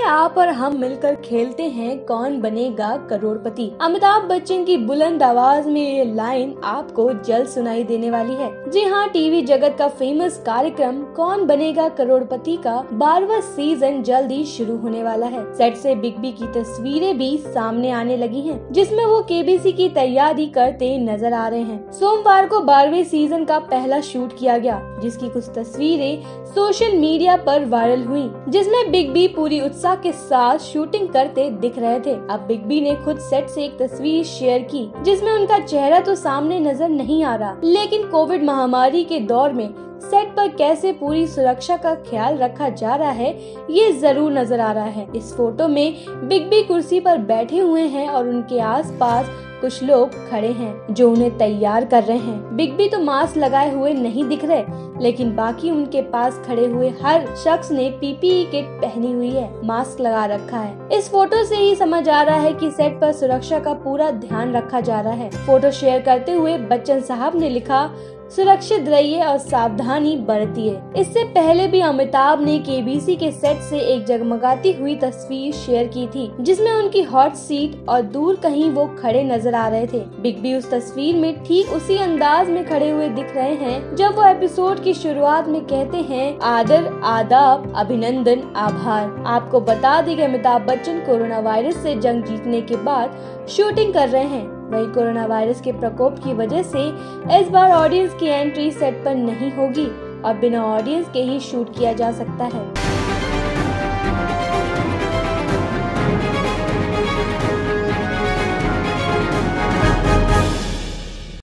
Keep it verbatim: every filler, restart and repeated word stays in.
चलिए आप और हम मिलकर खेलते हैं कौन बनेगा करोड़पति। अमिताभ बच्चन की बुलंद आवाज में ये लाइन आपको जल्द सुनाई देने वाली है। जी हाँ, टीवी जगत का फेमस कार्यक्रम कौन बनेगा करोड़पति का बारहवां सीजन जल्द ही शुरू होने वाला है। सेट से बिग बी की तस्वीरें भी सामने आने लगी हैं, जिसमें वो केबीसी की तैयारी करते नजर आ रहे हैं। सोमवार को बारहवें सीजन का पहला शूट किया गया, जिसकी कुछ तस्वीरें सोशल मीडिया पर वायरल हुई, जिसमें बिग बी पूरी उत्साह के साथ शूटिंग करते दिख रहे थे। अब बिग बी ने खुद सेट से एक तस्वीर शेयर की, जिसमें उनका चेहरा तो सामने नजर नहीं आ रहा, लेकिन कोविड महामारी के दौर में सेट पर कैसे पूरी सुरक्षा का ख्याल रखा जा रहा है, ये जरूर नजर आ रहा है। इस फोटो में बिग बी कुर्सी पर बैठे हुए हैं और उनके आसपास कुछ लोग खड़े हैं जो उन्हें तैयार कर रहे हैं। बिग बी तो मास्क लगाए हुए नहीं दिख रहे, लेकिन बाकी उनके पास खड़े हुए हर शख्स ने पीपीई किट पहनी हुई है, मास्क लगा रखा है। इस फोटो से ही समझ आ रहा है कि सेट पर सुरक्षा का पूरा ध्यान रखा जा रहा है। फोटो शेयर करते हुए बच्चन साहब ने लिखा, सुरक्षित रहिए और सावधानी बरतिए। इससे पहले भी अमिताभ ने केबीसी के सेट से एक जगमगाती हुई तस्वीर शेयर की थी, जिसमें उनकी हॉट सीट और दूर कहीं वो खड़े नजर आ रहे थे। बिग बी उस तस्वीर में ठीक उसी अंदाज में खड़े हुए दिख रहे हैं जब वो एपिसोड की शुरुआत में कहते हैं, आदर, आदाब, अभिनंदन, आभार। आपको बता दें कि अमिताभ बच्चन कोरोना वायरस से जंग जीतने के बाद शूटिंग कर रहे हैं। वही कोरोना वायरस के प्रकोप की वजह से इस बार ऑडियंस की एंट्री सेट पर नहीं होगी और बिना ऑडियंस के ही शूट किया जा सकता है।